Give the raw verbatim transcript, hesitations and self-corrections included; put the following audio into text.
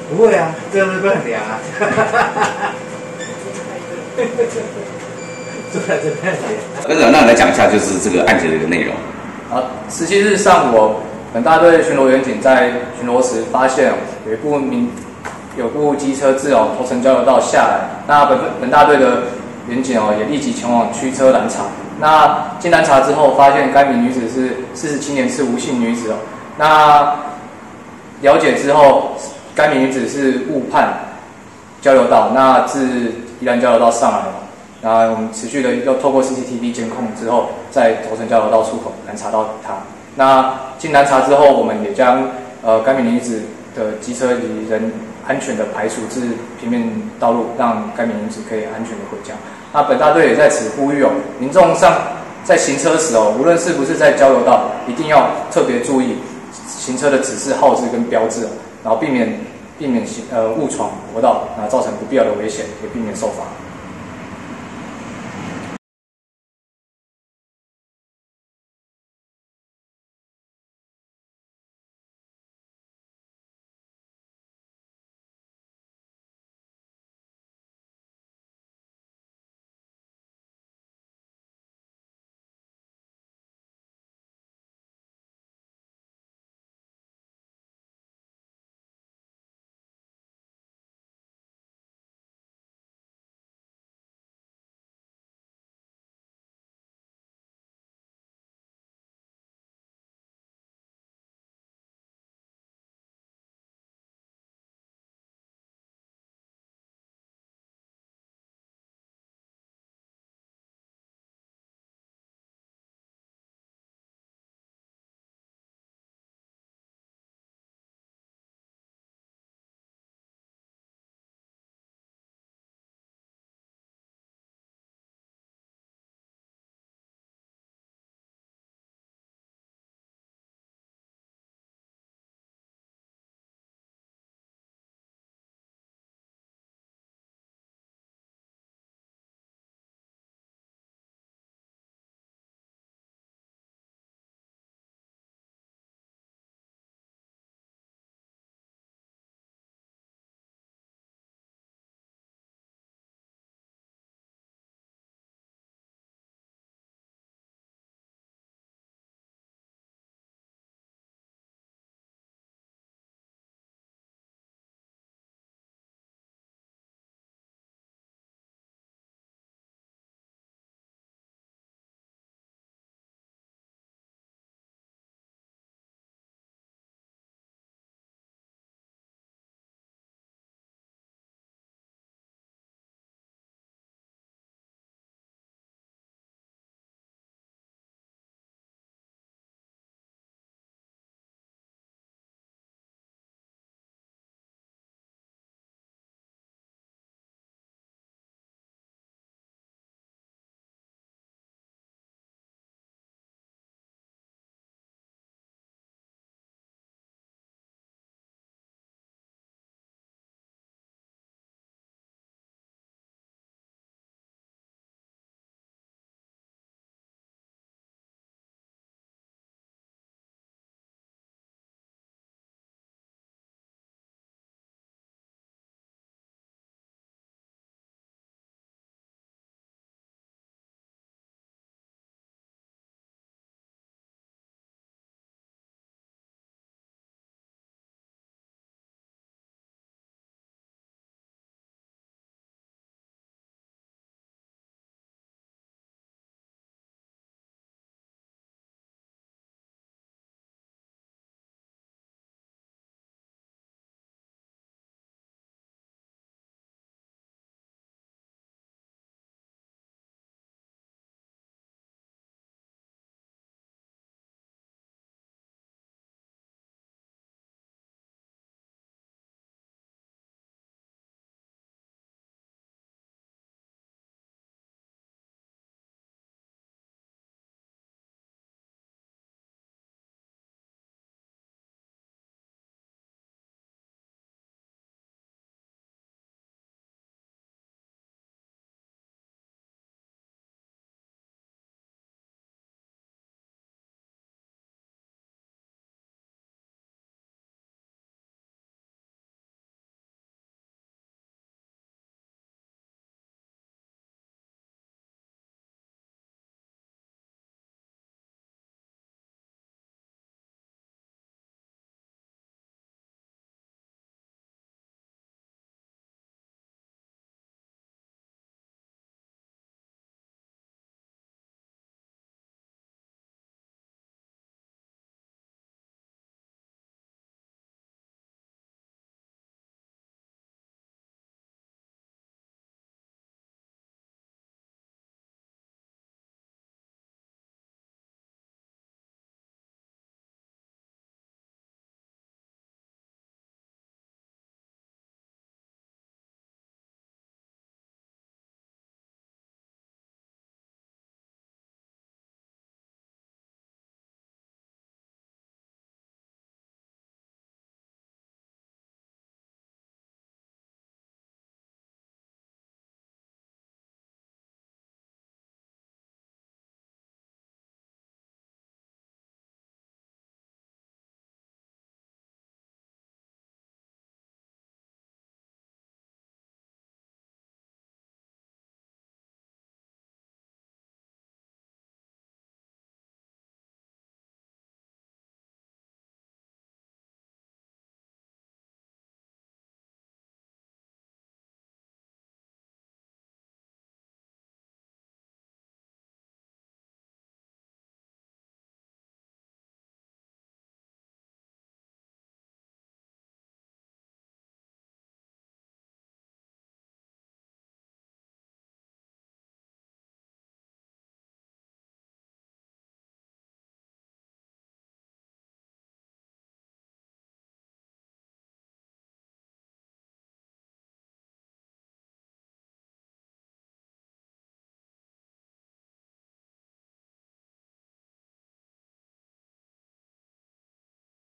不会啊，这样子会很凉啊。坐在这边。 跟着那来讲一下，就是这个案件的一个内容。 好，十七日上午、哦，本大队巡逻员警在巡逻时发现、哦、有一部民有部机车自哦头城交流道下来，那本本大队的员警哦也立即前往驱车拦查。那经拦查之后，发现该名女子是四十七年次吴姓女子哦。那了解之后，该名女子是误判交流道，那自宜兰交流道上来了。那我们持续的又透过 C C T V 监控之后，在头城交流道出口拦查到她。那经拦查之后，我们也将呃该名女子的机车及人安全的排除至平面道路，让该名女子可以安全的回家。那本大队也在此呼吁哦，民众上在行车时哦，无论是不是在交流道，一定要特别注意行车的指示号志跟标志，然后避免避免行呃误闯国道，啊造成不必要的危险，也避免受罚。